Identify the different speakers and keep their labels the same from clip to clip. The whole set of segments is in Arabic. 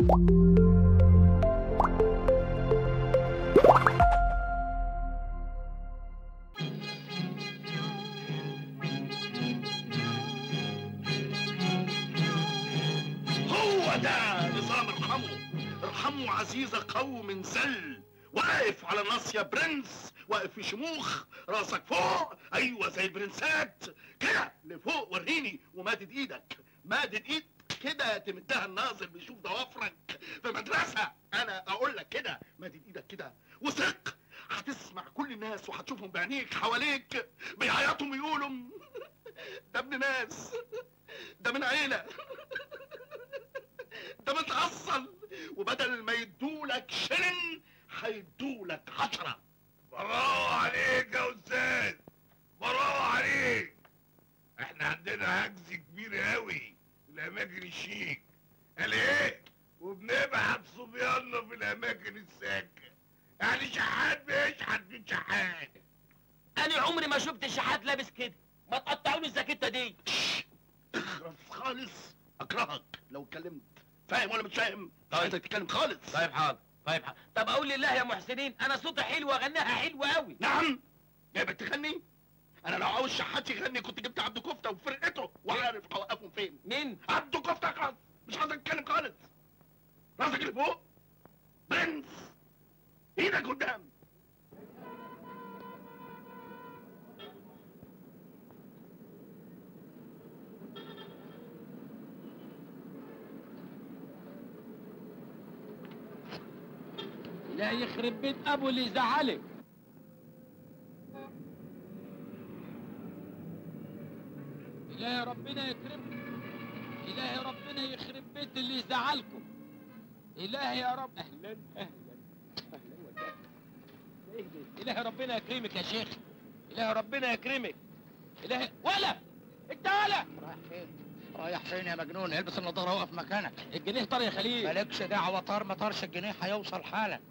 Speaker 1: هو ده نظام ارحموا عزيز قوم ذل. واقف على النص يا برنس، واقف في شموخ، راسك فوق، ايوه زي البرنسات كده لفوق. وريني ومادد ايدك، مادد ايد كده تمدها الناظر بيشوف ضوافرك في مدرسه. انا اقول لك كده، مادد ايدك كده وثق، هتسمع كل الناس وهتشوفهم بعينيك حواليك بيعيطوا ويقولوا ده ابن ناس، ده من عيله، ده متأصل، وبدل ما يدولك شلن هيدولك 10.
Speaker 2: برافو عليك يا استاذ، برافو عليك. احنا عندنا هجز كبير قوي في الاماكن الشيك، قال ايه؟ وبنبعت صبياننا في الاماكن الساكنه، يعني شحات بيشحت من شحات.
Speaker 3: انا عمري ما شفت شحات لابس كده، ما تقطعوني الزاكيته دي.
Speaker 1: اخرس خالص، اكرهك لو اتكلمت. فاهم ولا مش فاهم؟
Speaker 3: طيب.
Speaker 1: انت تتكلم خالص.
Speaker 3: طيب حاضر، طيب حاضر. طب اقول لله يا محسنين انا صوتي حلو واغنيها حلو قوي.
Speaker 1: نعم، جايبك تغني؟ انا لو عاوز شحات يغني كنت جبت عبد كفته وفرقته وعارف هوقفهم فين.
Speaker 3: مين؟
Speaker 1: عبد كفته خالص، مش عايز اتكلم خالص. راسك اللي فوق، برنس، ايدك قدام.
Speaker 3: لا يخرب بيت ابو اللي يزعلك. إلهي ربنا يكرمكم، إلهي ربنا يخرب بيت اللي يزعلكم، إلهي يا رب. أهلا أهلا أهلا وسهلا. إلهي ربنا يكرمك يا شيخ، إلهي ربنا يكرمك. إلهي ولا أنت ولا
Speaker 4: رايح فين؟ رايح فين يا مجنون؟ البس النضاره وقف مكانك.
Speaker 3: الجنيه طار يا خليل.
Speaker 4: مالكش دعوه، طار ما طارش الجنيه هيوصل حالا.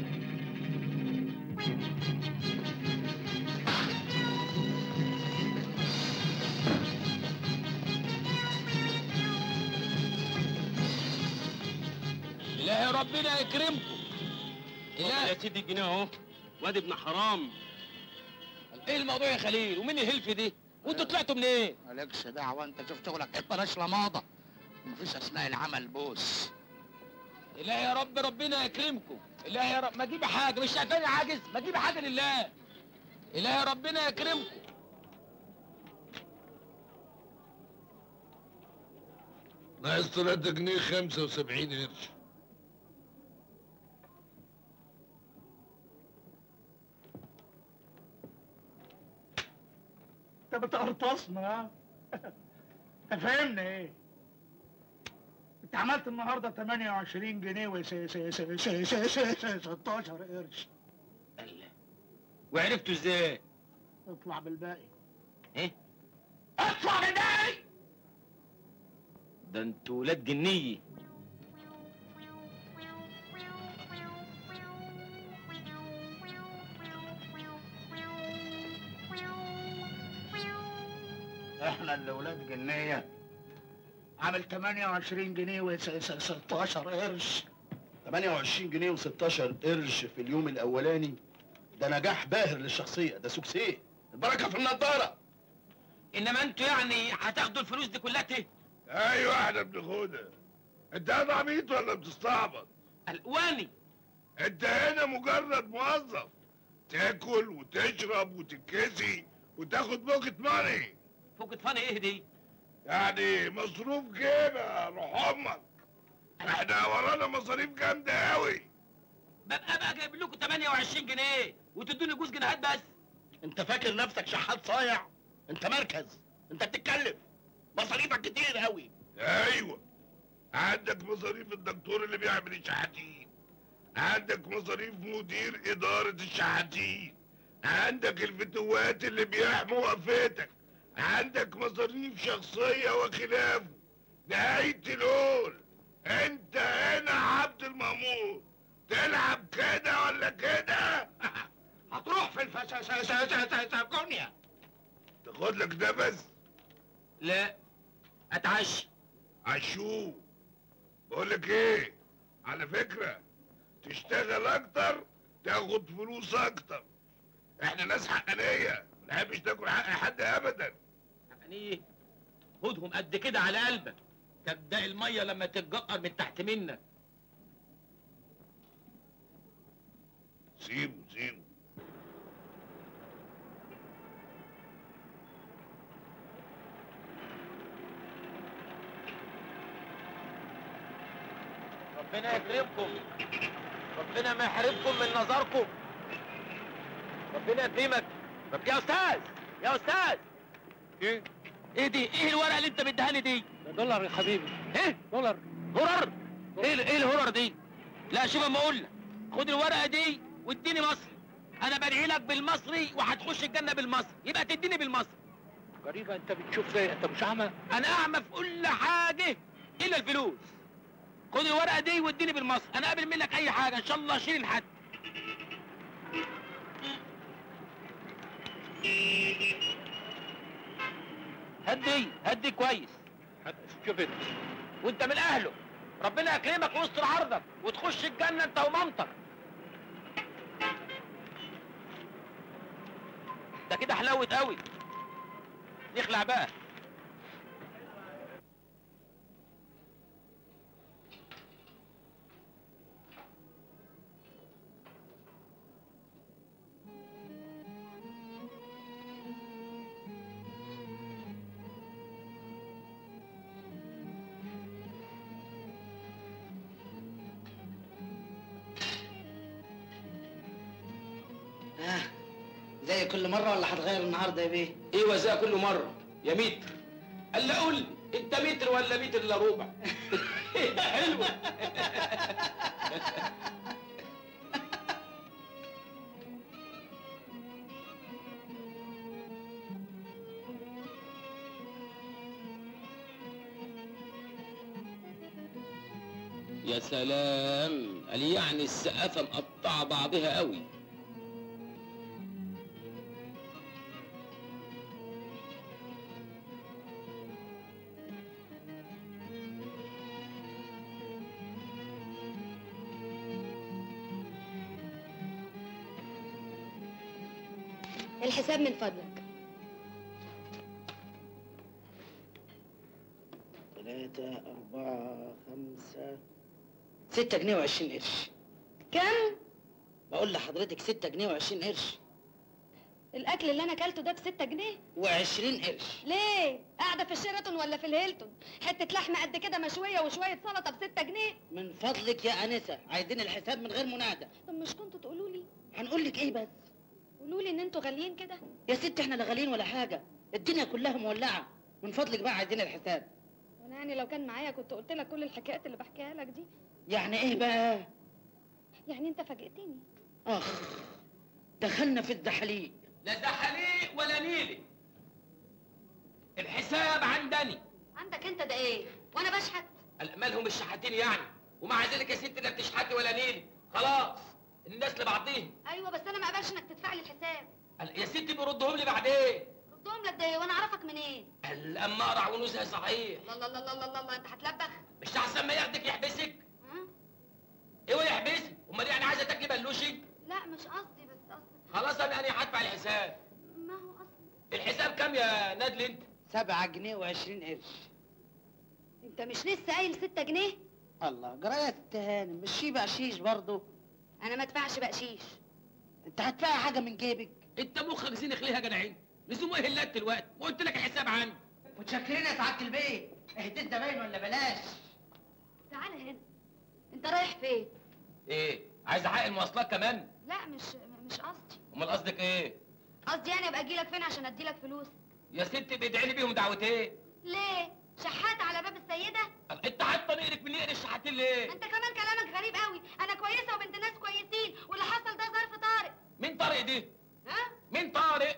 Speaker 3: إلهي ربنا يكرمكم.
Speaker 5: إلهي يا سيدي الجنيه اهو، وادي ابن حرام.
Speaker 3: ايه الموضوع يا خليل ومين الهلف دي؟ وانتوا طلعتوا منين؟
Speaker 4: مالكش دعوه، انت شوف شغلك، بلاش لماضه، مفيش اثناء العمل بوس.
Speaker 3: إلهي يا رب ربنا يكرمكم، إلهي يا رب ما تجيب حاجه، مش شايفاني عاجز، ما تجيب حاجه لله. إلهي ربنا يكرمكم.
Speaker 2: ناقص 3 جنيه 75 قرش.
Speaker 6: انت بتقرطصنا ها؟ انت فاهمنا ايه؟ انت عملت النهارده 28 جنيه و 16 قرش.
Speaker 3: الله، وعرفتوا ازاي؟
Speaker 6: اطلع بالباقي.
Speaker 3: ايه؟ اطلع بالباقي؟ ده انتوا ولاد جنيه.
Speaker 6: احنا اللي ولاد جنيه. عامل 28 جنيه و 16 قرش.
Speaker 1: 28 جنيه و16 قرش في اليوم الاولاني، ده نجاح باهر للشخصيه، ده سوكسيه، البركه في النضاره.
Speaker 3: انما انتوا يعني هتاخدوا الفلوس دي كلها ايه؟
Speaker 2: ايوه احنا بناخدها. انت قاعد عبيط ولا بتستعبط؟
Speaker 3: الواني.
Speaker 2: انت هنا مجرد موظف، تاكل وتشرب وتتكسي وتاخد بوكت ماني.
Speaker 3: فوق فاني ايه دي؟
Speaker 2: يعني مصروف جيبه روح امك. احنا ورانا مصاريف جامده قوي.
Speaker 3: ببقى بقى جايب لكم 28 جنيه وتدوني جوز جنيهات بس.
Speaker 1: انت فاكر نفسك شحات صايع؟ انت مركز، انت بتتكلف، مصاريفك كتير قوي.
Speaker 2: ايوه، عندك مصاريف الدكتور اللي بيعمل الشحاتين، عندك مصاريف مدير اداره الشحاتين، عندك الفتوات اللي بيحموا وقفتك، عندك مصاريف شخصيه وخلافه. نهايه الهول، انت هنا عبد المأمور، تلعب كده ولا كده؟
Speaker 4: هتروح في الفسكونيا.
Speaker 2: تاخد لك نفس؟
Speaker 3: لا اتعشى.
Speaker 2: عشوه. بقول لك ايه، على فكرة تشتغل اكتر تاخد فلوس اكتر. احنا ناس حقانية، ما نحبش تاكل حق حد ابدا.
Speaker 3: يعني ايه؟ خدهم قد كده على قلبك، تبدأ المية لما تتجقر من تحت منك.
Speaker 2: سيبه سيبه.
Speaker 3: ربنا يكرمكم، ربنا ما يحرمكم من نظركم، ربنا يكرمك. يا استاذ، يا استاذ، ايه دي؟ ايه الورقه اللي انت مديها لي دي؟
Speaker 5: دولار يا حبيبي.
Speaker 3: ايه؟
Speaker 5: دولار.
Speaker 3: هرر؟ ايه الهرر دي؟ لا شوف اما اقول لك، خد الورقه دي واديني مصري، انا بدعي لك بالمصري وهتخش الجنه بالمصري، يبقى تديني بالمصري.
Speaker 5: غريبة، انت بتشوف زي انت مش اعمى؟
Speaker 3: انا اعمى في كل حاجه الا الفلوس. خد الورقه دي واديني بالمصري، انا قابل منك اي حاجه ان شاء الله اشيل الحد. هدي كويس.
Speaker 5: شوف انت.
Speaker 3: وانت من اهله، ربنا يكرمك ويستر عرضك وتخش الجنه انت ومامتك. ده كده حلاوه قوي. نخلع بقى.
Speaker 4: زي كل مرة ولا هتغير النهارده يا بيه؟
Speaker 3: ايوه زي كل مره يا متر. قال لي قول لي انت متر ولا متر الا ربع؟ حلوه. يا سلام، قال يعني السقافه مقطعه بعضها قوي.
Speaker 7: الحساب من فضلك.
Speaker 4: 3 4 5 6 جنيه و20 قرش.
Speaker 7: كم؟
Speaker 4: بقول لحضرتك 6 جنيه و20 قرش.
Speaker 7: الاكل اللي انا اكلته ده ب6 جنيه
Speaker 4: و20 قرش.
Speaker 7: ليه؟ قاعده في الشيراتون ولا في الهيلتون؟ حته لحمه قد كده مشويه وشويه سلطه ب6 جنيه.
Speaker 4: من فضلك يا انسه، عايزين الحساب من غير منادى.
Speaker 7: طب مش كنتوا تقولوا لي؟
Speaker 4: هنقول لك ايه بس؟
Speaker 7: قولوا لي ان انتوا غاليين كده.
Speaker 4: يا ست احنا لا غاليين ولا حاجه، الدنيا كلها مولعه. من فضلك بقى عايزين الحساب.
Speaker 7: وانا يعني لو كان معايا كنت قلت لك كل الحكايات اللي بحكيها لك دي.
Speaker 4: يعني ايه بقى؟
Speaker 7: يعني انت فاجئتني.
Speaker 4: اخ، دخلنا في الزحليق.
Speaker 3: لا زحليق ولا نيلي، الحساب عندني.
Speaker 7: عندك انت ده ايه؟ وانا بشحت؟
Speaker 3: مالهم الشحاتين يعني؟ ومع ذلك يا ست لا بتشحتي ولا نيلي، خلاص الناس لبعضيهم.
Speaker 7: ايوه بس انا ما اقبلش انك تدفع لي الحساب.
Speaker 3: يا ستي بيردهم لي بعدين.
Speaker 7: ردهم لك ده ايه وانا اعرفك منين؟
Speaker 3: اما اقرع ونوزها صحيح.
Speaker 7: الله الله الله الله الله، انت هتلبخ.
Speaker 3: مش احسن ما ياخدك يحبسك؟
Speaker 7: ها؟
Speaker 3: ايوه يحبسك، امال يعني عايزه تاكلي بلوشي؟
Speaker 7: لا مش قصدي، بس قصدي
Speaker 3: خلاص انا هدفع الحساب.
Speaker 7: ما هو قصدي.
Speaker 3: الحساب كام يا نادل انت؟
Speaker 4: 7 جنيه و20 قرش.
Speaker 7: انت مش لسه قايل 6 جنيه؟
Speaker 4: الله، جرايه ست هانم، مش في بقشيش برضه؟
Speaker 7: انا ما ادفعش بقشيش.
Speaker 4: انت هتدفعي حاجه من جيبك؟
Speaker 3: انت مخك زينخ ليه يا جدعين؟ لزوم ايه اللات دلوقتي؟ وقلت لك الحساب عندي.
Speaker 4: متشكرين يا سعاده البيت. اهديت زباين ولا بلاش؟
Speaker 7: تعالى هنا. انت رايح فين؟
Speaker 3: ايه؟ عايز حق المواصلات كمان؟
Speaker 7: لا مش قصدي.
Speaker 3: امال قصدك ايه؟
Speaker 7: قصدي يعني ابقى اجي لك فين عشان ادي لك فلوس؟
Speaker 3: يا ستي بيدعي لي بيهم دعوتين.
Speaker 7: ليه؟ شحات على باب السيده؟
Speaker 3: انت حاطه نقرك من نقر الشحاتين ليه؟
Speaker 7: انت كمان كلامك غريب قوي. انا كويسه وبنت ناس كويسين، واللي حصل ده ظرف طارئ.
Speaker 3: مين طارق دي؟
Speaker 7: ها؟
Speaker 3: مين طارق؟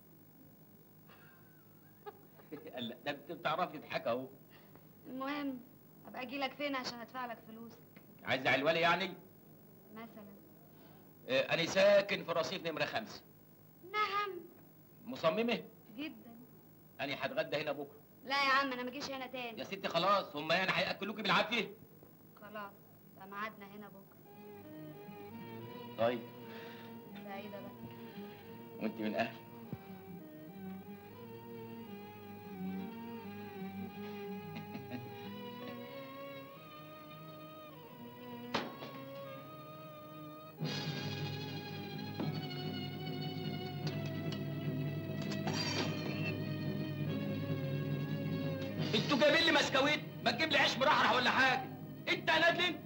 Speaker 3: لا ده انت بتعرفي تضحك اهو.
Speaker 7: المهم ابقى اجي لك فين عشان ادفع لك فلوسك؟
Speaker 3: عايز علوالي يعني؟
Speaker 7: مثلا.
Speaker 3: انا ساكن في رصيف نمره 5.
Speaker 7: نعم.
Speaker 3: مصممه؟
Speaker 7: جدا.
Speaker 3: انا هتغدى هنا بكره.
Speaker 7: لا يا عم انا ما اجيش هنا تاني.
Speaker 3: يا ستي خلاص، هم يعني هياكلوكي بالعافيه؟
Speaker 7: خلاص يبقى ميعادنا هنا بكره.
Speaker 8: طيب
Speaker 7: سعيده بقى.
Speaker 8: وانت من اهلي.
Speaker 3: انتوا جايبين لي مسكويت، ما تجيب لي عيش مرحرح ولا حاجه. انت يا نادل